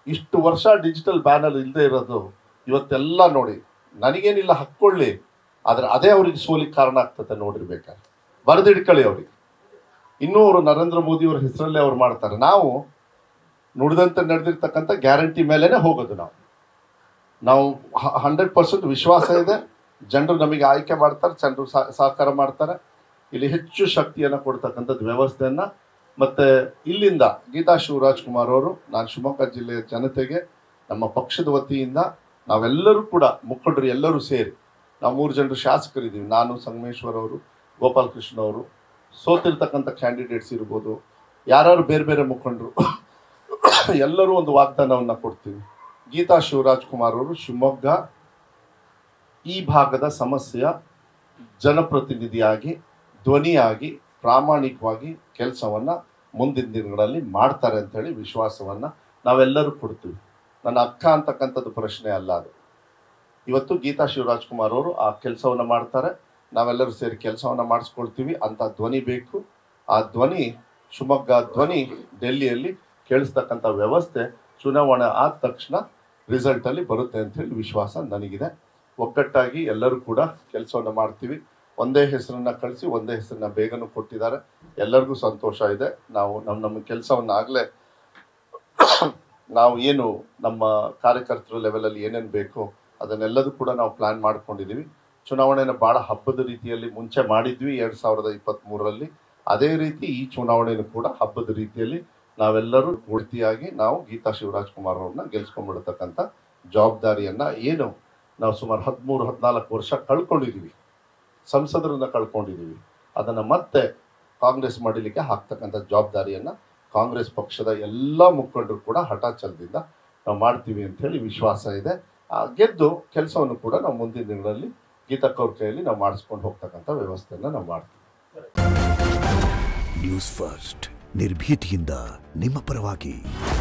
ಇಷ್ಟು ವರ್ಷ digital banner ಇಲ್ಲದೆ ಇರೋದು ಇವತ್ತೆಲ್ಲ ನೋಡಿ, ನನಗೇನಿಲ್ಲ ಹಾಕ್ಕೊಳ್ಳಿ, ಆದರೆ ಅದೇ ಅವ್ರಿಗೆ ಸೋಲಿಗೆ ಕಾರಣ ಆಗ್ತದೆ ನೋಡಿರ್ಬೇಕಾದ್ರೆ. ಬರೆದಿಡ್ಕೊಳ್ಳಿ ಅವ್ರಿಗೆ. ಇನ್ನೂ ಅವರು ನರೇಂದ್ರ ಮೋದಿ ಅವ್ರ ಹೆಸರಲ್ಲೇ ಅವ್ರು ಮಾಡ್ತಾರೆ. ನಾವು ನುಡಿದಂತೆ ನಡೆದಿರ್ತಕ್ಕಂಥ ಗ್ಯಾರಂಟಿ ಮೇಲೇ ಹೋಗೋದು. ನಾವು 100% ವಿಶ್ವಾಸ ಇದೆ. ಜನರು ನಮಗೆ ಆಯ್ಕೆ ಮಾಡ್ತಾರೆ, ಜನರು ಸಹಕಾರ ಮಾಡ್ತಾರೆ. ಇಲ್ಲಿ ಹೆಚ್ಚು ಶಕ್ತಿಯನ್ನು ಕೊಡ್ತಕ್ಕಂಥದ್ದು ವ್ಯವಸ್ಥೆಯನ್ನು. ಮತ್ತು ಇಲ್ಲಿಂದ ಗೀತಾ ಶಿವರಾಜ್ ಕುಮಾರ್ ಅವರು, ನಾನು ಶಿವಮೊಗ್ಗ ಜಿಲ್ಲೆಯ ಜನತೆಗೆ ನಮ್ಮ ಪಕ್ಷದ ವತಿಯಿಂದ ನಾವೆಲ್ಲರೂ ಕೂಡ ಮುಖಂಡರು ಎಲ್ಲರೂ ಸೇರಿ, ನಾವು 3 ಜನರು ಶಾಸಕರಿದ್ದೀವಿ, ನಾನು, ಸಂಗಮೇಶ್ವರ್ ಅವರು, ಗೋಪಾಲಕೃಷ್ಣ ಅವರು, ಸೋತಿರ್ತಕ್ಕಂಥ ಕ್ಯಾಂಡಿಡೇಟ್ಸ್ ಇರ್ಬೋದು, ಯಾರು ಬೇರೆ ಬೇರೆ ಮುಖಂಡರು ಎಲ್ಲರೂ ಒಂದು ವಾಗ್ದಾನವನ್ನು ಕೊಡ್ತೀವಿ. ಗೀತಾ ಶಿವರಾಜ್ ಕುಮಾರ್ ಅವರು ಶಿವಮೊಗ್ಗ ಈ ಭಾಗದ ಸಮಸ್ಯೆಯ ಜನಪ್ರತಿನಿಧಿಯಾಗಿ, ಧ್ವನಿಯಾಗಿ, ಪ್ರಾಮಾಣಿಕವಾಗಿ ಕೆಲಸವನ್ನು ಮುಂದಿನ ದಿನಗಳಲ್ಲಿ ಮಾಡ್ತಾರೆ ಅಂಥೇಳಿ ವಿಶ್ವಾಸವನ್ನು ನಾವೆಲ್ಲರೂ ಕೊಡ್ತೀವಿ. ನನ್ನ ಅಕ್ಕ ಅಂತಕ್ಕಂಥದ್ದು ಪ್ರಶ್ನೆ ಅಲ್ಲ ಅದು. ಇವತ್ತು ಗೀತಾ ಶಿವರಾಜ್ ಕುಮಾರ್ ಅವರು ಆ ಕೆಲಸವನ್ನು ಮಾಡ್ತಾರೆ. ನಾವೆಲ್ಲರೂ ಸೇರಿ ಕೆಲಸವನ್ನು ಮಾಡಿಸ್ಕೊಳ್ತೀವಿ. ಅಂಥ ಧ್ವನಿ ಬೇಕು. ಆ ಧ್ವನಿ, ಶಿವಮೊಗ್ಗ ಧ್ವನಿ ಡೆಲ್ಲಿಯಲ್ಲಿ ಕೇಳಿಸ್ತಕ್ಕಂಥ ವ್ಯವಸ್ಥೆ ಚುನಾವಣೆ ಆದ ತಕ್ಷಣ ರಿಸಲ್ಟಲ್ಲಿ ಬರುತ್ತೆ ಅಂಥೇಳಿ ವಿಶ್ವಾಸ ನನಗಿದೆ. ಒಗ್ಗಟ್ಟಾಗಿ ಎಲ್ಲರೂ ಕೂಡ ಕೆಲಸವನ್ನು ಮಾಡ್ತೀವಿ. ಒಂದೇ ಹೆಸರನ್ನು ಕಳಿಸಿ ಒಂದೇ ಹೆಸರನ್ನ ಬೇಗನೂ ಕೊಟ್ಟಿದ್ದಾರೆ. ಎಲ್ಲರಿಗೂ ಸಂತೋಷ ಇದೆ. ನಾವು ನಮ್ಮ ಕೆಲಸವನ್ನು ಆಗಲೇ ನಾವು ಏನು ನಮ್ಮ ಕಾರ್ಯಕರ್ತರ ಲೆವೆಲಲ್ಲಿ ಏನೇನು ಬೇಕೋ ಅದನ್ನೆಲ್ಲದೂ ಕೂಡ ನಾವು ಪ್ಲ್ಯಾನ್ ಮಾಡ್ಕೊಂಡಿದ್ದೀವಿ. ಚುನಾವಣೆನ ಭಾಳ ಹಬ್ಬದ ರೀತಿಯಲ್ಲಿ ಮುಂಚೆ ಮಾಡಿದ್ವಿ 2023ರಲ್ಲಿ. ಅದೇ ರೀತಿ ಈ ಚುನಾವಣೆಯನ್ನು ಕೂಡ ಹಬ್ಬದ ರೀತಿಯಲ್ಲಿ ನಾವೆಲ್ಲರೂ ಪೂರ್ತಿಯಾಗಿ ನಾವು ಗೀತಾ ಶಿವರಾಜ್ ಕುಮಾರ್ ಅವ್ರನ್ನ ಗೆಲ್ಸ್ಕೊಂಡ್ಬಿಡ್ತಕ್ಕಂಥ ಜವಾಬ್ದಾರಿಯನ್ನು, ಏನು ನಾವು ಸುಮಾರು 13-14 ವರ್ಷ ಕಳ್ಕೊಂಡಿದ್ದೀವಿ, ಸಂಸದರನ್ನ ಕಳ್ಕೊಂಡಿದ್ದೀವಿ, ಅದನ್ನು ಮತ್ತೆ ಕಾಂಗ್ರೆಸ್ ಮಾಡಲಿಕ್ಕೆ ಹಾಕ್ತಕ್ಕಂಥ ಜವಾಬ್ದಾರಿಯನ್ನು ಕಾಂಗ್ರೆಸ್ ಪಕ್ಷದ ಎಲ್ಲ ಮುಖಂಡರು ಕೂಡ ಹಠಾಚಲದಿಂದ ನಾವು ಮಾಡ್ತೀವಿ ಅಂಥೇಳಿ ವಿಶ್ವಾಸ ಇದೆ. ಗೆದ್ದು ಕೆಲಸವನ್ನು ಕೂಡ ನಾವು ಮುಂದಿನ ದಿನಗಳಲ್ಲಿ ಗೀತಕ್ಕವ್ರ ಕೈಯಲ್ಲಿ ನಾವು ಮಾಡಿಸ್ಕೊಂಡು ಹೋಗ್ತಕ್ಕಂಥ ವ್ಯವಸ್ಥೆಯನ್ನು ನಾವು ಮಾಡ್ತೀವಿ. ನ್ಯೂಸ್ ಫಸ್ಟ್, ನಿರ್ಭೀತಿಯಿಂದ ನಿಮ್ಮ ಪರವಾಗಿ.